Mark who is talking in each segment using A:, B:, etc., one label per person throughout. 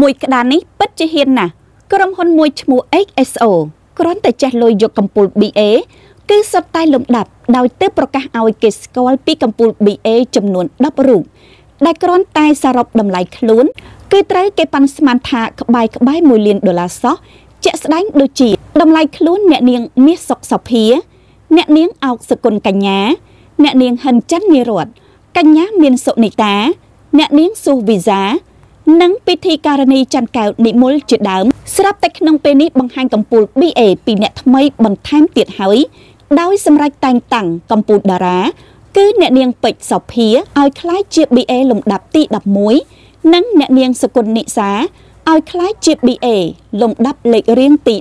A: មួយក្តារនេះពិតជាហ៊ានណាស់ក្រុមហ៊ុនមួយឈ្មោះ XSO គ្រាន់តែចេះលុយយកកំពូល BA គឺសុទ្ធតែលំដាប់ដោយទើបប្រកាសឲ្យគេស្គាល់ពីកំពូល BA ចំនួន10រូបដែលគ្រាន់តែសរុបតម្លៃខ្លួនគឺត្រូវគេប៉ាន់ស្មានថាក្បែរ$1 លានសោះជាក់ស្ដែងដូចជាតម្លៃខ្លួនអ្នកនាងមាសសុកសុភាអ្នកនាងអោកសុគន្ធកញ្ញាអ្នកនាងហិនច័ន្ទនិរ័ត្នកញ្ញាមានសុនីតាអ្នកនាងស៊ូវីសានិងពិធីការនីច័ន្ទកែវនិមលជាដើមស្រាប់តែក្នុងពេលនេះបង្ហាញកំពូល BA ពីអ្នកថ្មីបន្ថែមទៀតហើយដោយសម្រេចតែងតាំងកំពូលតារាគឺអ្នកនាងពេជ្រសុភាឲ្យក្លាយជា BA លំដាប់ទី11និងអ្នកនាងសុគន្ធនិសាឲ្យក្លាយជា BA លំដាប់លេខរៀងទី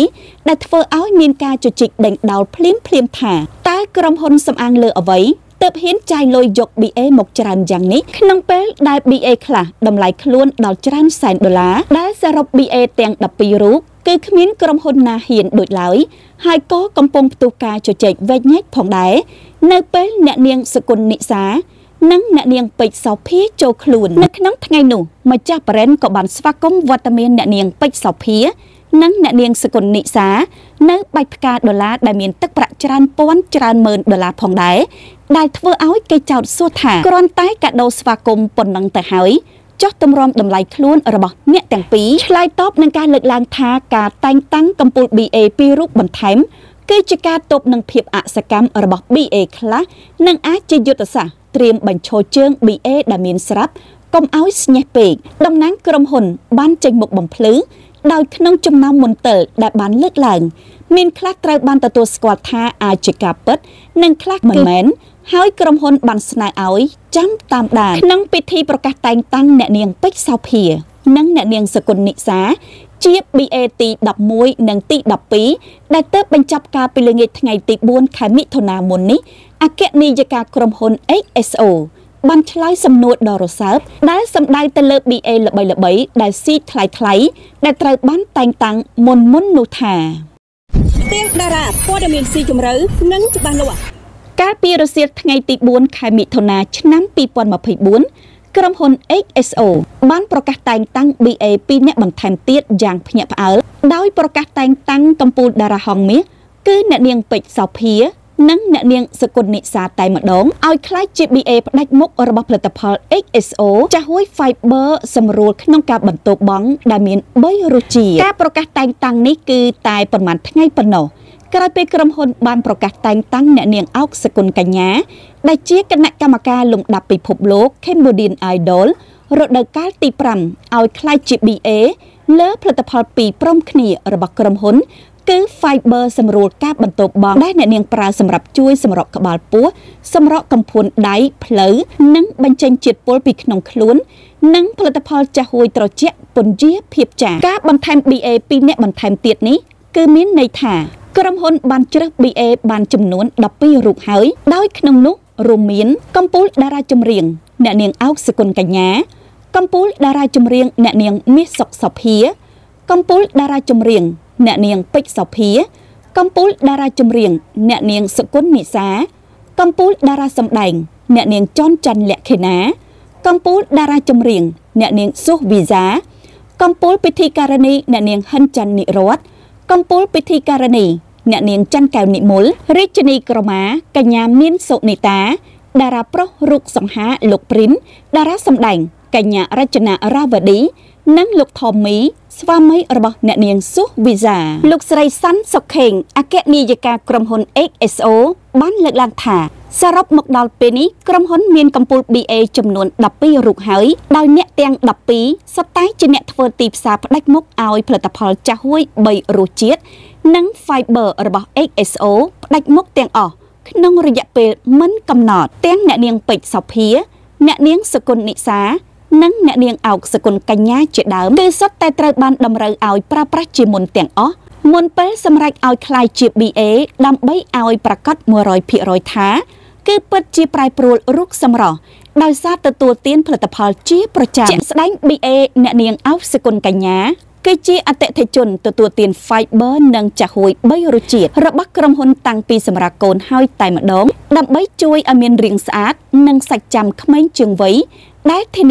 A: 12ដែលធ្វើឲ្យមានការជជែកដេញដោលភ្លាមថាតើក្រុមហ៊ុនសំអាងលើអ្វីទើបហ៊ានចាយលុយយក BA មកច្រើនយ៉ាងនេះក្នុងពេលដែល BA ខ្លះតម្លៃខ្លួនដល់ច្រើនសែនដុល្លារដែលសរុប BA ទាំង12រូបគឺគ្មានក្រុមហ៊ុនណាហ៊ានដូចឡើយហើយក៏កំពុងផ្ទុះការជជែកវែកញែកផងដែរនៅពេលអ្នកនាងសុគន្ធនិសានិងអ្នកនាងពេជ្រសុភាចូលខ្លួននៅក្នុងថ្ងៃនោះម្ចាស់ប្រេនក៏បានស្វាគមន៍វត្តមានអ្នកនាងពេជ្រសុភានិងអ្នកនាងសុគន្ធនិសានៅបាច់ផ្កាដុល្លារដែលមានទឹកប្រាក់ច្រើនពាន់ច្រើនម៉ឺនដុល្លារផងដែរដែលធ្វើឲ្យគេចោទសួរថាគ្រាន់តែកាដូស្វាគមន៍ប៉ុណ្ណឹងទៅហើយចោះទម្រាំតម្លៃខ្លួនរបស់អ្នកទាំងពីរឆ្លើយតបនឹងការលើកឡើងថាការតែងតាំងកំពូល BA ពីររូបបន្ថែមគឺជាការទប់នឹងភាពអសកម្មរបស់ BA ខ្លះនិងអាចជាយុទ្ធសាស្ត្រត្រៀមបញ្ឈរជើង BA ដែលមានស្រាប់កុំឲ្យស្ញេះពេកតំណាងក្រុមហ៊ុនបានចេញមុខបំភ្លឺដោយក្នុងចំណោមមន្ទិលដែលបានលើកឡើងមានខ្លះត្រូវបានទទួលស្គាល់ថាអាចជាការពិតនិងខ្លះមិនមែនហើយក្រុមហ៊ុនបានស្នើឲ្យចាំតាមដានក្នុងពិធីប្រកាសតែងតាំងអ្នកនាងពេជ្រសុភានិងអ្នកនាងសុគន្ធនិសាជា BA ទី11និងទី12ដែលទើបបញ្ចប់ការពីល្ងាចថ្ងៃទី4ខែមិថុនាមុននេះអគ្គនាយិកាក្រុមហ៊ុន XSO បានឆ្លើយសំណួរដ៏រសើបដែលសម្ដៅទៅលើ BA ល្បីៗដែលស៊ីថ្លៃដែលត្រូវបានតែងតាំងមុននោះថាផ្ទាំងតារាព័ត៌មានស៊ីជម្រៅនិងច្បាស់លាស់កាលពីរសៀលថ្ងៃទី4ខែមិថុនាឆ្នាំ2024ក្រុមហ៊ុន XSO បានប្រកាសតែងតាំង BA 2អ្នកបន្ថែមទៀតយ៉ាងភ្ញាក់ផ្អើលដោយប្រកាសតែងតាំងកំពូលតារាហងមាសគឺអ្នកនាងពេជ្រសុភានិងអ្នកនាងសុគន្ធនិសាតែម្ដងឲ្យក្លាយជា BA ផ្ដាច់មុខរបស់ផលិតផល XSO ចាស់ហួយ Fiber សម្រួលក្នុងការបន្តបង់ដែលមាន3រសជាតិការប្រកាសតែងតាំងនេះគឺតែប្រហែលថ្ងៃប៉ុណ្ណោះក្រោយពេលក្រុមហ៊ុនបានប្រកាសតែងតាំងអ្នកនាងអោកសុគន្ធកញ្ញាដែលជាគណៈកម្មការលំដាប់ពិភពលោក Cambodian Idol រដូវកាលទី5ឲ្យក្លាយជា BA លើផលិតផលពីរព្រមគ្នារបស់ក្រុមហ៊ុនគឺ Fiber សម្រួលការបន្តបង់ដែលអ្នកនាងប្រើសម្រាប់ជួយសម្រកក្បាលពោះសម្រកកំភួនដៃផ្លូវនិងបញ្ចេញជាតិពុលពីក្នុងខ្លួននិងផលិតផលចាស់ហួយត្រជាក់ពន្យាភាពចាស់ការបន្ថែម BA 2អ្នកបន្ថែមទៀតនេះគឺមានន័យថាក្រុមហ៊ុនបានជ្រើស BA បានចំនួន12រូបហើយដោយក្នុងនោះរួមមានកំពូលតារាចម្រៀងអ្នកនាងអោកសុគន្ធកញ្ញាកំពូលតារាចម្រៀងអ្នកនាងមាសសុកសុភាកំពូលតារាចម្រៀងអ្នកនាងពេជ្រសុភាកំពូលតារាចម្រៀងអ្នកនាងសុគន្ធនិសាកំពូលតារាសម្ដែងអ្នកនាងចនច័ន្ទលក្ខិណាកំពូលតារាចម្រៀងអ្នកនាងស៊ូវីសាកំពូលពិធីការនីអ្នកនាងហិនច័ន្ទនិរ័ត្នកំពូលពិធីការនីអ្នកនាងច័ន្ទកែវនិមលរាជិនីក្រមាកញ្ញាមានសុនីតាតារាប្រុសរូបសង្ហាលោកព្រីមតារាសម្ដែងកញ្ញារចនារាវឌីនិងលោកថមមីស្វាមីរបស់អ្នកនាងស៊ូវីសាលោកស្រីសាន់សុខេងអគ្គនាយិកាក្រុមហ៊ុន XSO បានលើកឡើងថាសរុបមកដល់ពេលនេះក្រុមហ៊ុនមានកំពូល BA ចំនួន12រូបហើយដោយអ្នកទាំង12សុទ្ធតែជាអ្នកធ្វើទីផ្សារផ្ដាច់មុខឲ្យផលិតផលចាស់ហួយ3រសជាតិនិង Fiber របស់ XSO ផ្ដាច់មុខទាំងអស់ក្នុងរយៈពេលមិនកំណត់ទាំងអ្នកនាងពេជ្រសុភាអ្នកនាងសុគន្ធនិសានិងអ្នកនាងអោកសុគន្ធកញ្ញាជាដើមគឺសុទ្ធតែត្រូវបានតម្រូវឲ្យប្រើប្រាស់ជាមុនទាំងអស់មុនពេលសម្រេចឲ្យក្លាយជា BA ដើម្បីឲ្យប្រកាស 100% ថាគឺពិតជាប្រែប្រួលរូបសម្រស់ដោយសារទទួលទានផលិតផលជាប្រចាំជាក់ស្ដែង BA អ្នកនាងអោកសុគន្ធកញ្ញាគឺជាអតិថិជនទទួលទាន Fiber និងចាស់ហួយ3រសជាតិរបស់ក្រុមហ៊ុនតាំងពីសម្រាប់កូនហើយតែម្ដងដើម្បីជួយឲ្យមានរាងស្អាតនិងសាច់ចាំក្មេងជាងវ័យដែលធានា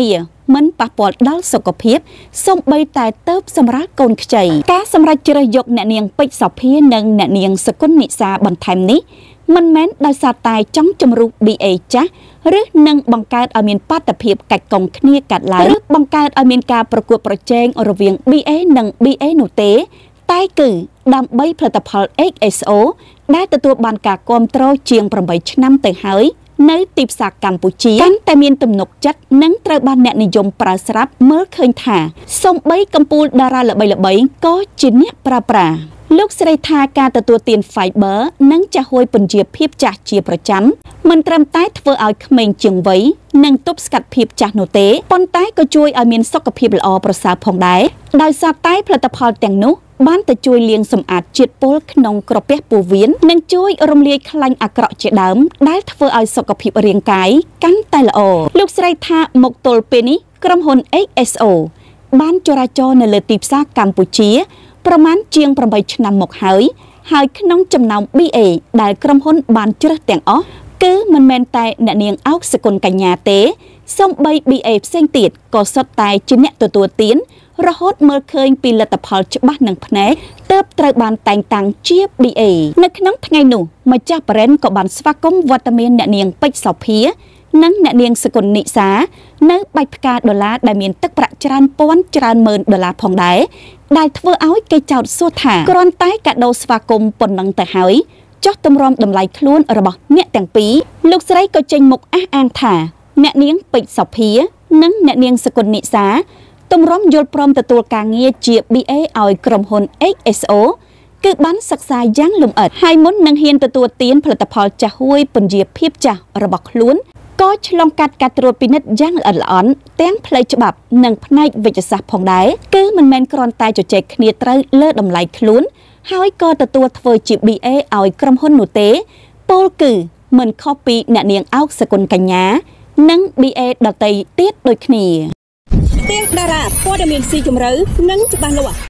A: មិនប៉ះពាល់ដល់សុខភាពសូម្បីតែទៅសម្រាប់កូនខ្ចីការសម្រេចជ្រើសយកអ្នកនាងពេជ្រសោភានិងអ្នកនាងសកុននិសាបន្ថែមនេះមិនមែនដោយសារតែចង់ជំរុះ BA ចាស់ឬនឹងបង្កើតឲ្យមានបាតុភិបកាច់កងគ្នាកាត់ឡើងឬបង្កើតឲ្យមានការប្រកួតប្រជែងរវាង BA និង BA នោះទេតែគឺដើម្បីផលិតផល XSO ដែលទទួលបានការគាំទ្រជាង8ឆ្នាំទៅហើយនៅទីផ្សារកម្ពុជាកាន់តែមានទំនុកចិត្តនិងត្រូវបានអ្នកនិយមប្រើស្រាប់មើលឃើញថាសូម្បីកំពូលតារាល្បីៗក៏ជាអ្នកប្រើប្រាស់លោកស្រីថាការទទួលទាន fiber និងចាស់ហួយពន្យាភាពចាស់ជាប្រចាំមិនត្រឹមតែធ្វើឲ្យក្មេងជាងវ័យនិងទប់ស្កាត់ភាពចាស់នោះទេប៉ុន្តែក៏ជួយឲ្យមានសុខភាពល្អប្រសើរផងដែរដោយសារតែផលិតផលទាំងនោះបានទៅជួយលាងសម្អាតជាតិពុលក្នុងក្រពះពោះវៀននិងជួយរំលាយខ្លាញ់អាក្រក់ជាដើមដែលធ្វើឲ្យសុខភាពរាងកាយកាន់តែល្អលោកស្រីថាមកទល់ពេលនេះក្រុមហ៊ុន XSO បានចរាចរនៅលើទីផ្សារកម្ពុជាប្រមាណជាង8ឆ្នាំមកហើយក្នុងចំណោម BA ដែលក្រុមហ៊ុនបានជ្រើសទាំងអស់គឺមិនមែនតែអ្នកនាងអោកសកុនកញ្ញាទេសូម្បី BA ផ្សេងទៀតក៏សុទ្ធតែជាអ្នកទទួលទានរហូតមើលឃើញពីលទ្ធផលច្បាស់នឹងភ្នែកទើបត្រូវបានតែងតាំងជា BA នៅក្នុងថ្ងៃនោះម្ចាស់ប្រេនក៏បានស្វាគមន៍វត្តមានអ្នកនាងពេជ្រសោភានិងអ្នកនាងសកុននិសានៅបាច់ផ្កាដុល្លារដែលមានទឹកប្រាក់ច្រើនពាន់ច្រើនម៉ឺនដុល្លារផងដែរដែលធ្វើឲ្យគេចោទសួរថាគ្រាន់តែកាដូស្វាគមន៍ប៉ុណ្ណឹងទៅហើយចោះទម្រាំតម្លៃខ្លួនរបស់អ្នកទាំងពីរលោកស្រីក៏ចេញមុខអះអាងថាអ្នកនាងពេជ្រសោភានិងអ្នកនាងសកុននិសាទម្រាំយល់ព្រមទទួលការងារជា BA ឲ្យក្រុមហ៊ុន XSO គឺបានសិក្សាយ៉ាងលម្អិតហើយមុននឹងហ៊ានទទួលទានផលិតផលចាស់ហួយពន្យាភាពចាស់របស់ខ្លួនក៏ឆ្លងកាត់ការត្រួតពិនិត្យយ៉ាងល្អិតល្អន់ទាំងផ្លូវច្បាប់និងផ្នែកវិទ្យាសាស្ត្រផងដែរគឺមិនមែនគ្រាន់តែជជែកគ្នាត្រូវលើតម្លៃខ្លួនហើយក៏ទទួលធ្វើជា BA ឲ្យក្រុមហ៊ុននោះទេពោលគឺមិនខុសពីអ្នកនាងអោកសកុនកញ្ញានិង BA ដទៃទៀតដូចគ្នាផ្ទាំងតារាព័ត៌មានស៊ីជម្រៅនិងច្បាស់លាស់